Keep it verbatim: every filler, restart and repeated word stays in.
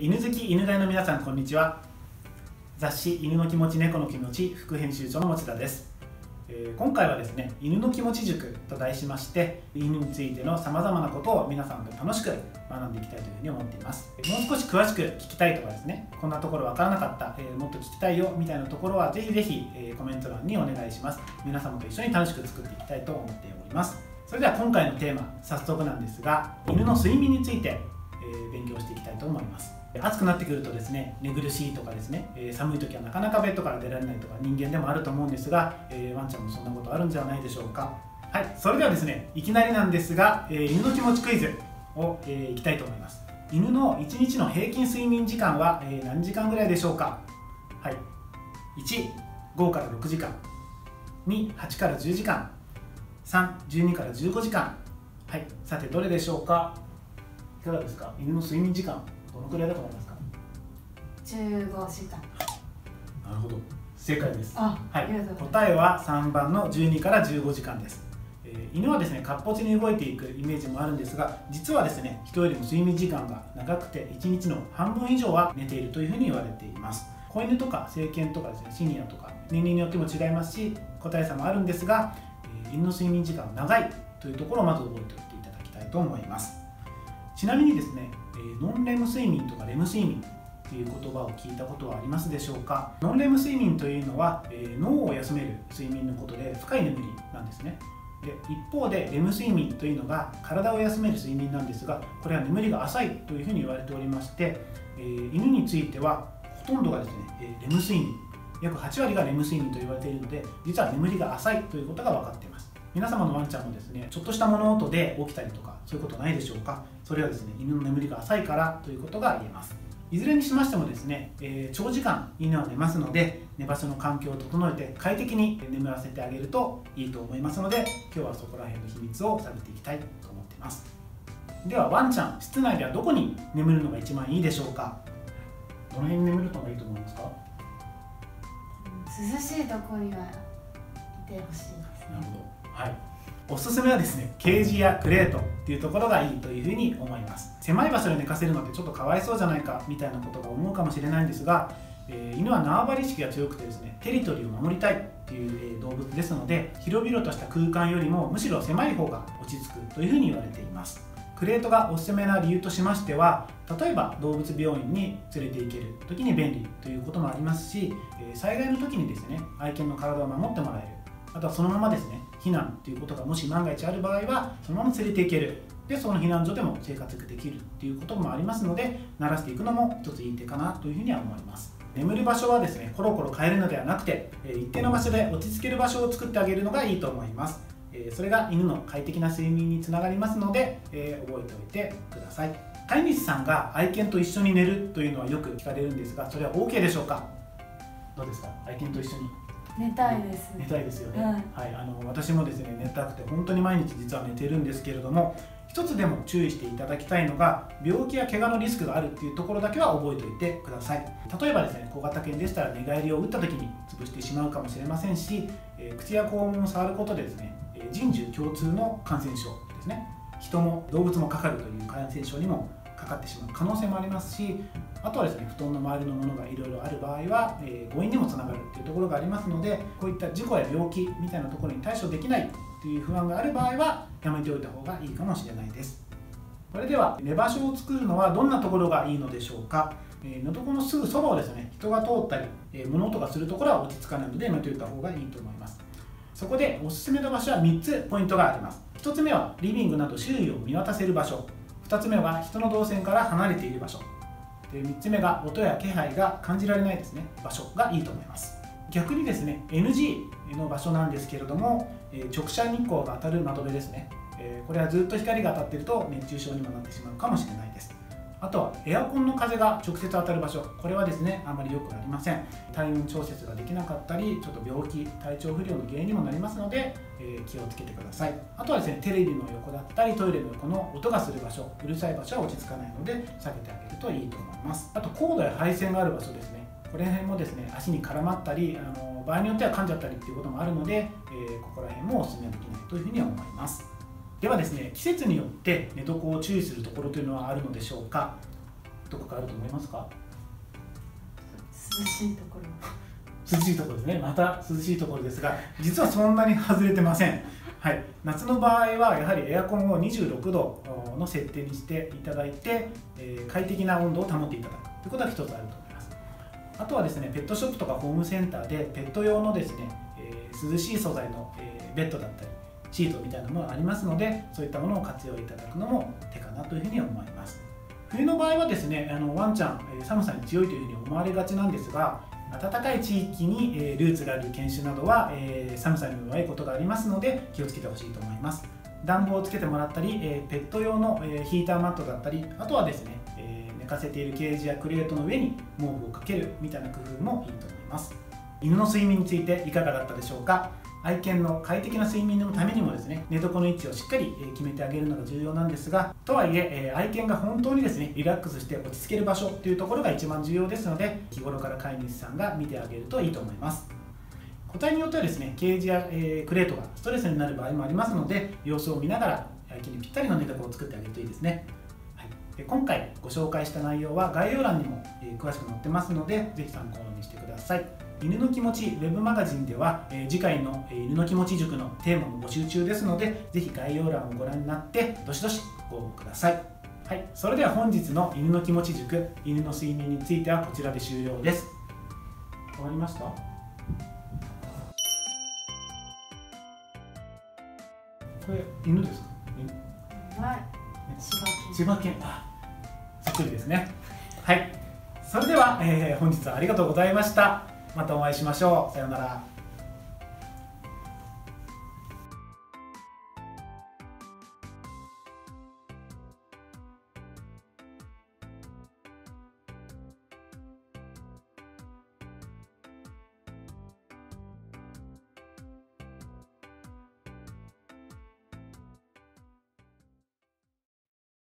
犬好き犬飼いの皆さんこんにちは。雑誌犬の気持ち猫の気持ち副編集長の持田です。えー、今回はですね犬の気持ち塾と題しまして犬についてのさまざまなことを皆さんと楽しく学んでいきたいというふうに思っています。もう少し詳しく聞きたいとかですねこんなところわからなかった、えー、もっと聞きたいよみたいなところはぜひぜひ、えー、コメント欄にお願いします。皆様と一緒に楽しく作っていきたいと思っております。それでは今回のテーマ早速なんですが犬の睡眠について、えー、勉強していきたいと思います。暑くなってくるとですね寝苦しいとかですね、えー、寒い時はなかなかベッドから出られないとか人間でもあると思うんですが、えー、ワンちゃんもそんなことあるんじゃないでしょうか。はい、それではですねいきなりなんですが、えー、犬の気持ちクイズを、えー、いきたいと思います。犬のいちにちの平均睡眠時間は、えー、何時間ぐらいでしょうか。はい、いち、ごからろくじかん、に、はちからじゅうじかん、さん、じゅうにからじゅうごじかん。はい、さてどれでしょうか。いかがですか。犬の睡眠時間どのくらいだと思いますか。 じゅうごじかん。 なるほど、正解です。 あ、 はい、 ありがとうございます。 答えはさんばんのじゅうにからじゅうごじかんです。えー、犬はですね活発に動いていくイメージもあるんですが、実はですね人よりも睡眠時間が長くていちにちの半分以上は寝ているというふうに言われています。子犬とか成犬とかですねシニアとか年齢によっても違いますし個体差もあるんですが、えー、犬の睡眠時間が長いというところをまず覚えておいていただきたいと思います。ちなみにですね、えー、ノンレム睡眠とかレム睡眠という言葉を聞いたことはありますでしょうか。ノンレム睡眠というのは、えー、脳を休める睡眠のことで深い眠りなんですね。で一方でレム睡眠というのが体を休める睡眠なんですが、これは眠りが浅いというふうに言われておりまして、えー、犬についてはほとんどがですね、えー、レム睡眠約はちわりがレム睡眠と言われているので、実は眠りが浅いということが分かっています。皆様のワンちゃんもですねちょっとした物音で起きたりとかそういうことないでしょうか。それはですね犬の眠りが浅いからということが言えます。いずれにしましてもですね、えー、長時間犬は寝ますので、寝場所の環境を整えて快適に眠らせてあげるといいと思いますので、今日はそこら辺の秘密を探っていきたいと思っています。ではワンちゃん、室内ではどこに眠るのが一番いいでしょうか。どの辺に眠るのがいいと思いますか。 涼しいところにはいてほしいですね。 なるほど。はい、おすすめはですねケージやクレートっていうところがいいというふうに思います。狭い場所で寝かせるのってちょっとかわいそうじゃないかみたいなことが思うかもしれないんですが、えー、犬は縄張り意識が強くてですねテリトリーを守りたいっていう、えー、動物ですので、広々とした空間よりもむしろ狭い方が落ち着くというふうに言われています。クレートがおすすめな理由としましては、例えば動物病院に連れて行ける時に便利ということもありますし、えー、災害の時にですね愛犬の体を守ってもらえる、あとはそのままですね避難ということがもし万が一ある場合はそのまま連れて行ける、でその避難所でも生活できるっていうこともありますので、慣らしていくのも一ついい手かなというふうには思います。眠る場所はですねコロコロ変えるのではなくて、一定の場所で落ち着ける場所を作ってあげるのがいいと思います。それが犬の快適な睡眠につながりますので、えー、覚えておいてください。飼い主さんが愛犬と一緒に寝るというのはよく聞かれるんですが、それは オーケー でしょうか。どうですか、愛犬と一緒に寝たいです。 寝たいですよね。 はい、 はい、あの私もですね寝たくて本当に毎日実は寝てるんですけれども、一つでも注意していただきたいのが病気や怪我のリスクがあるっていうところだけは覚えておいてください。例えばですね小型犬でしたら寝返りを打った時に潰してしまうかもしれませんし、えー、口や肛門を触ることでですね人獣共通の感染症ですね、人も動物もかかるという感染症にもかかってしまう可能性もありますし、あとはですね布団の周りのものがいろいろある場合は、えー、誤飲にもつながるというところがありますので、こういった事故や病気みたいなところに対処できないという不安がある場合はやめておいた方がいいかもしれないです。それでは寝場所を作るのはどんなところがいいのでしょうか。えー、寝床のすぐそばをですね人が通ったり、えー、物音がするところは落ち着かないのでやめておいた方がいいと思います。そこでおすすめの場所はみっつポイントがあります。ひとつめはリビングなど周囲を見渡せる場所、ふたつめは人の動線から離れている場所で、みっつめが音や気配が感じられないですね場所がいいと思います。逆にですね エヌジー の場所なんですけれども、直射日光が当たる窓辺ですね、これはずっと光が当たっていると熱中症にもなってしまうかもしれないです。あとはエアコンの風が直接当たる場所、これはですねあまり良くありません。体温調節ができなかったりちょっと病気体調不良の原因にもなりますので、えー、気をつけてください。あとはですねテレビの横だったりトイレの横の音がする場所、うるさい場所は落ち着かないので避けてあげるといいと思います。あとコードや配線がある場所ですね、これ辺もですね足に絡まったりあの場合によっては噛んじゃったりっていうこともあるので、えー、ここら辺もお勧めできないというふうには思います。ではですね季節によって寝床を注意するところというのはあるのでしょうか。 どこかあると思いますか？ 涼しいところ。 涼しいところですね。また涼しいところですが、実はそんなに外れてません。はい、夏の場合はやはりエアコンをにじゅうろくどの設定にしていただいて、えー、快適な温度を保っていただくということが一つあると思います。あとはですね、ペットショップとかホームセンターでペット用のですね、えー、涼しい素材の、えー、ベッドだったりシートみたいなものがありますので、そういったものを活用いただくのも手かなというふうに思います。冬の場合はですね、あのワンちゃん寒さに強いというふうに思われがちなんですが、暖かい地域にルーツがある犬種などは寒さに弱いことがありますので気をつけてほしいと思います。暖房をつけてもらったり、ペット用のヒーターマットだったり、あとはですね、寝かせているケージやクレートの上に毛布をかけるみたいな工夫もいいと思います。犬の睡眠についていかがだったでしょうか。愛犬の快適な睡眠のためにもですね、寝床の位置をしっかり決めてあげるのが重要なんですが、とはいえ愛犬が本当にですねリラックスして落ち着ける場所というところが一番重要ですので、日頃から飼い主さんが見てあげるといいと思います。個体によってはですね、ケージや、えー、クレートがストレスになる場合もありますので、様子を見ながら愛犬にぴったりの寝床を作ってあげるといいですね。はい、で今回ご紹介した内容は概要欄にも、えー、詳しく載ってますので、ぜひ参考にしてください。犬の気持ちウェブマガジンでは、えー、次回の、えー、犬の気持ち塾のテーマも募集中ですので、ぜひ概要欄をご覧になってどしどしご応募ください。はい、それでは本日の犬の気持ち塾、犬の睡眠についてはこちらで終了です。終わりました？これ犬ですか？ はい、 千葉県。あ、そっくりですね。はい、それでは、えー、本日はありがとうございました。またお会いしましょう。さようなら。